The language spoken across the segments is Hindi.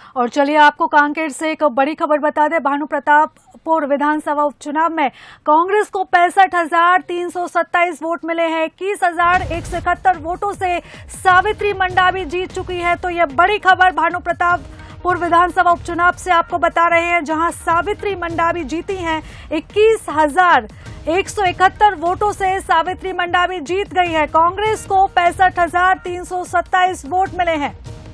और चलिए आपको कांकेर से एक बड़ी खबर बता दें। भानु प्रतापपुर विधानसभा उपचुनाव में कांग्रेस को 65,327 वोट मिले हैं। 21,171 वोटों से सावित्री मंडावी जीत चुकी है। तो यह बड़ी खबर भानु प्रतापपुर विधानसभा उपचुनाव से आपको बता रहे हैं, जहां सावित्री मंडावी जीती हैं। 21,171 वोटों से सावित्री मंडावी जीत गई है। कांग्रेस को 65,327 वोट मिले हैं।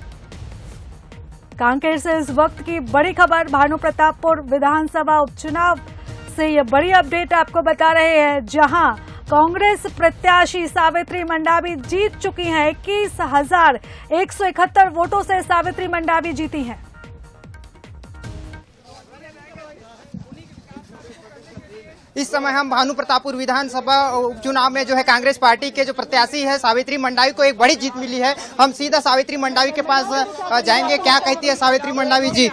कांकेर से इस वक्त की बड़ी खबर भानु प्रतापपुर विधानसभा उपचुनाव से यह बड़ी अपडेट आपको बता रहे हैं, जहां कांग्रेस प्रत्याशी सावित्री मंडावी जीत चुकी हैं। 21,171 वोटों से सावित्री मंडावी जीती हैं। इस समय हम भानु प्रतापपुर विधानसभा उपचुनाव में जो है कांग्रेस पार्टी के जो प्रत्याशी है सावित्री मंडावी को एक बड़ी जीत मिली है। हम सीधा सावित्री मंडावी के पास जाएंगे। क्या कहती है सावित्री मंडावी जी?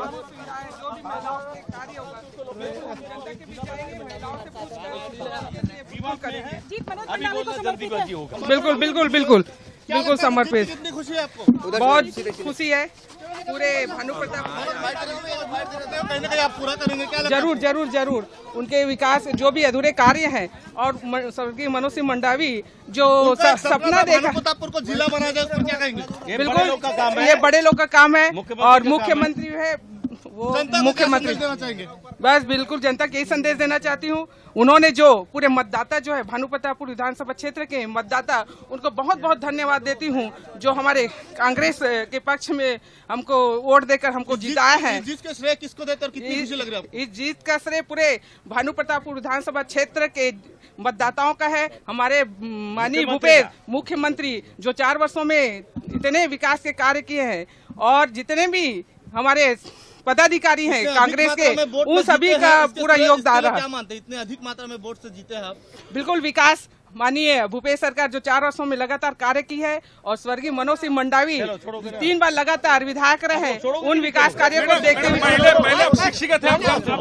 बिल्कुल बिल्कुल बिल्कुल बिल्कुल समर्पित। कितनी खुशी है आपको? बहुत खुशी है। पूरे भानु प्रताप कहीं ना कहीं आप पूरा करेंगे क्या? जरूर जरूर जरूर। उनके विकास जो भी अधूरे कार्य हैं और स्वर्गीय मनोज सिंह मंडावी जो सपना देखा प्रतापपुर को जिला बनाया जाए, उसको क्या कहेंगे? बिल्कुल ये बड़े लोग का काम है और मुख्यमंत्री है वो मुख्यमंत्री देना चाहेंगे। बस बिल्कुल जनता को यही संदेश देना चाहती हूँ। उन्होंने जो पूरे मतदाता जो है भानु प्रतापपुर विधानसभा क्षेत्र के मतदाता, उनको बहुत बहुत धन्यवाद देती हूँ जो हमारे कांग्रेस के पक्ष में हमको वोट देकर हमको जिताया है। जिसका श्रेय किसको देते और कितनी खुशी लग रही है आपको? इस जीत का श्रेय पूरे भानु प्रतापपुर विधानसभा क्षेत्र के मतदाताओं का है। हमारे माननीय भूपेश मुख्यमंत्री जो 4 वर्षों में इतने विकास के कार्य किए हैं और जितने भी हमारे पदाधिकारी हैं कांग्रेस के, उन सभी का पूरा योगदान रहा। क्या मानते हैं इतने अधिक मात्रा में वोट से जीते हैं आप? बिल्कुल विकास माननीय भूपेश सरकार जो 4 वर्षों में लगातार कार्य की है और स्वर्गीय मनोज सिंह मंडावी 3 बार लगातार विधायक रहे, उन विकास कार्यों को देखते हुए शिक्षित है।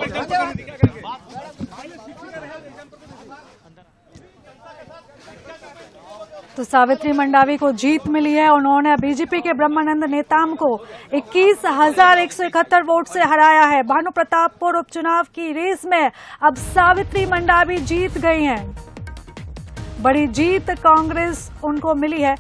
तो सावित्री मंडावी को जीत मिली है। उन्होंने बीजेपी के ब्रह्मानंद नेताम को 21,171 वोट से हराया है। भानु प्रतापपुर उपचुनाव की रेस में अब सावित्री मंडावी जीत गई हैं। बड़ी जीत कांग्रेस उनको मिली है।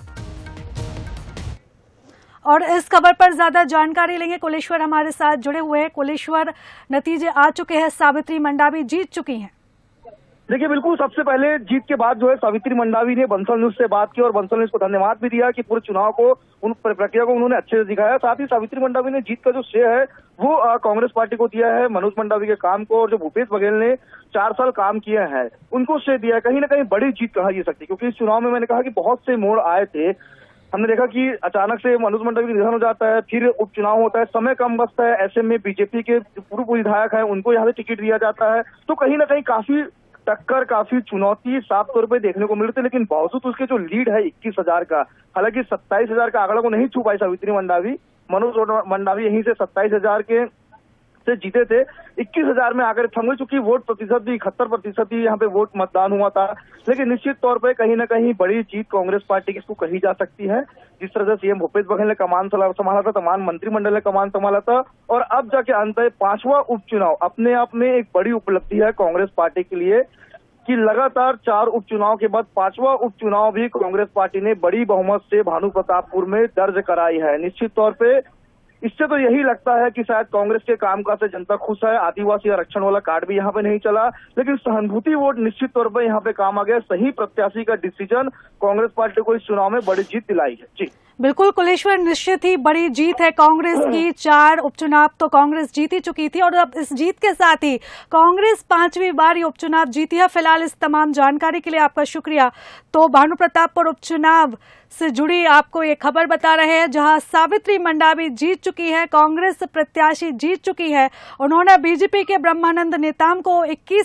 और इस खबर पर ज्यादा जानकारी लेंगे, कुलेश्वर हमारे साथ जुड़े हुए हैं। कुलेश्वर, नतीजे आ चुके हैं, सावित्री मंडावी जीत चुकी हैं। देखिए बिल्कुल, सबसे पहले जीत के बाद जो है सावित्री मंडावी ने बंसल न्यूज से बात की और बंसल न्यूज को धन्यवाद भी दिया कि पूरे चुनाव को, उन प्रक्रिया को उन्होंने अच्छे से दिखाया। साथ ही सावित्री मंडावी ने जीत का जो श्रेय है वो कांग्रेस पार्टी को दिया है, मनोज मंडावी के काम को, और जो भूपेश बघेल ने 4 साल काम किए हैं उनको श्रेय दिया है। कहीं ना कहीं बड़ी जीत कहा जा सकती है, क्योंकि इस चुनाव में मैंने कहा कि बहुत से मोड़ आए थे। हमने देखा कि अचानक से मनोज मंडावी का निधन हो जाता है, फिर उपचुनाव होता है, समय कम बचता है, ऐसे में बीजेपी के पूर्व विधायक है उनको यहाँ से टिकट दिया जाता है। तो कहीं ना कहीं काफी टक्कर, काफी चुनौती साफ तौर पे देखने को मिलते, लेकिन बावजूद उसके जो लीड है 21,000 का, हालांकि 27,000 का आंकड़ा को नहीं छू पाई सावित्री मंडावी। मनोज मंडावी यहीं से 27,000 के से जीते थे, 21,000 में आकर थम गई। चूंकि वोट प्रतिशत भी 71% ही यहाँ पे वोट मतदान हुआ था, लेकिन निश्चित तौर पे कहीं ना कहीं बड़ी जीत कांग्रेस पार्टी की इसको कही जा सकती है। जिस तरह से सीएम भूपेश बघेल ने कमान संभाला था, तमाम मंत्रिमंडल ने कमान संभाला था, और अब जाके अंत है 5वां उपचुनाव अपने आप में एक बड़ी उपलब्धि है कांग्रेस पार्टी के लिए कि लगातार 4 उपचुनाव के बाद 5वां उपचुनाव भी कांग्रेस पार्टी ने बड़ी बहुमत से भानु प्रतापपुर में दर्ज कराई है। निश्चित तौर पे इससे तो यही लगता है कि शायद कांग्रेस के कामकाज से जनता खुश है। आदिवासी आरक्षण वाला कार्ड भी यहाँ पे नहीं चला, लेकिन सहानुभूति वोट निश्चित तौर पर यहाँ पे काम आ गया। सही प्रत्याशी का डिसीजन कांग्रेस पार्टी को इस चुनाव में बड़ी जीत दिलाई है। जी बिल्कुल कुलेश्वर, निश्चित ही बड़ी जीत है कांग्रेस की। 4 उपचुनाव तो कांग्रेस जीत ही चुकी थी और अब इस जीत के साथ ही कांग्रेस 5वीं बार ये उपचुनाव जीती है। फिलहाल इस तमाम जानकारी के लिए आपका शुक्रिया। तो भानु प्रतापपुर उपचुनाव से जुड़ी आपको ये खबर बता रहे हैं, जहां सावित्री मंडावी जीत चुकी है, कांग्रेस प्रत्याशी जीत चुकी है। उन्होंने बीजेपी के ब्रह्मानंद नेताम को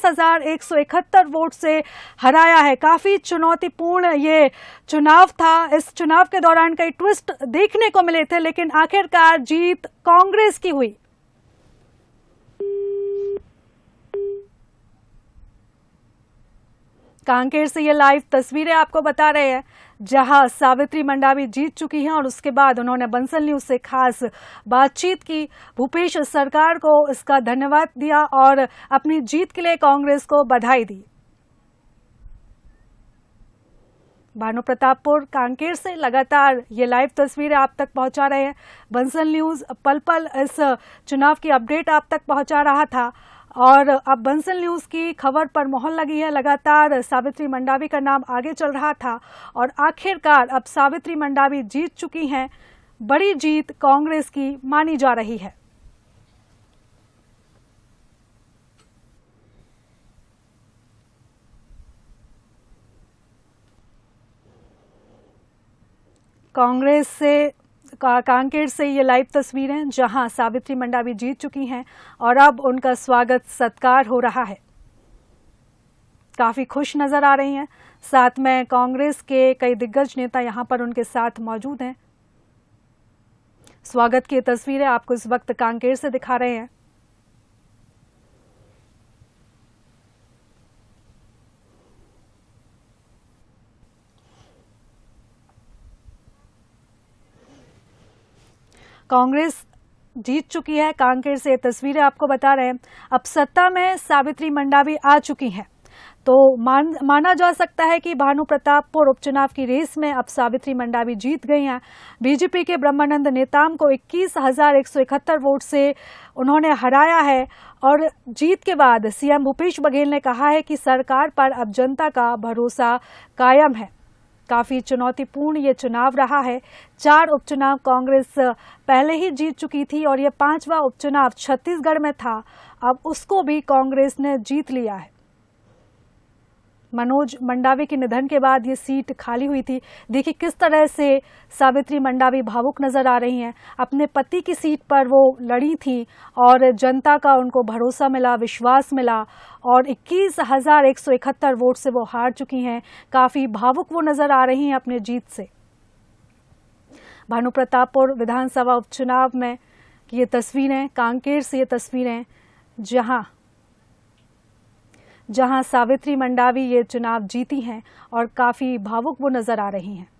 21,171 वोट से हराया है। काफी चुनौतीपूर्ण ये चुनाव था। इस चुनाव के दौरान कई ट्विस्ट देखने को मिले थे, लेकिन आखिरकार जीत कांग्रेस की हुई। कांकेर से ये लाइव तस्वीरें आपको बता रहे हैं जहां सावित्री मंडावी जीत चुकी हैं और उसके बाद उन्होंने बंसल न्यूज से खास बातचीत की। भूपेश सरकार को इसका धन्यवाद दिया और अपनी जीत के लिए कांग्रेस को बधाई दी। भानु प्रतापपुर कांकेर से लगातार ये लाइव तस्वीरें आप तक पहुंचा रहे हैं। बंसल न्यूज पल पल इस चुनाव की अपडेट आप तक पहुंचा रहा था और अब बंसल न्यूज की खबर पर मोहर लगी है। लगातार सावित्री मंडावी का नाम आगे चल रहा था और आखिरकार अब सावित्री मंडावी जीत चुकी हैं। बड़ी जीत कांग्रेस की मानी जा रही है। कांकेर से ये लाइव तस्वीरें जहां सावित्री मंडावी जीत चुकी हैं और अब उनका स्वागत सत्कार हो रहा है। काफी खुश नजर आ रही हैं। साथ में कांग्रेस के कई दिग्गज नेता यहां पर उनके साथ मौजूद हैं। स्वागत की तस्वीरें आपको इस वक्त कांकेर से दिखा रहे हैं। कांग्रेस जीत चुकी है। कांकेर से तस्वीरें आपको बता रहे हैं। अब सत्ता में सावित्री मंडावी आ चुकी हैं तो माना जा सकता है कि भानु प्रतापपुर उपचुनाव की रेस में अब सावित्री मंडावी जीत गई हैं। बीजेपी के ब्रह्मानंद नेताम को 21,171 वोट से उन्होंने हराया है और जीत के बाद सीएम भूपेश बघेल ने कहा है कि सरकार पर अब जनता का भरोसा कायम है। काफी चुनौतीपूर्ण ये चुनाव रहा है। 4 उपचुनाव कांग्रेस पहले ही जीत चुकी थी और ये 5वां उपचुनाव छत्तीसगढ़ में था। अब उसको भी कांग्रेस ने जीत लिया है। मनोज मंडावी के निधन के बाद ये सीट खाली हुई थी। देखिए किस तरह से सावित्री मंडावी भावुक नजर आ रही हैं। अपने पति की सीट पर वो लड़ी थी और जनता का उनको भरोसा मिला, विश्वास मिला और 21,171 वोट से वो हार चुकी हैं। काफी भावुक वो नजर आ रही हैं अपने जीत से। भानु प्रतापपुर विधानसभा उपचुनाव में ये तस्वीरें, कांकेर से ये तस्वीरें जहां सावित्री मंडावी ये चुनाव जीती हैं और काफी भावुक वो नजर आ रही हैं।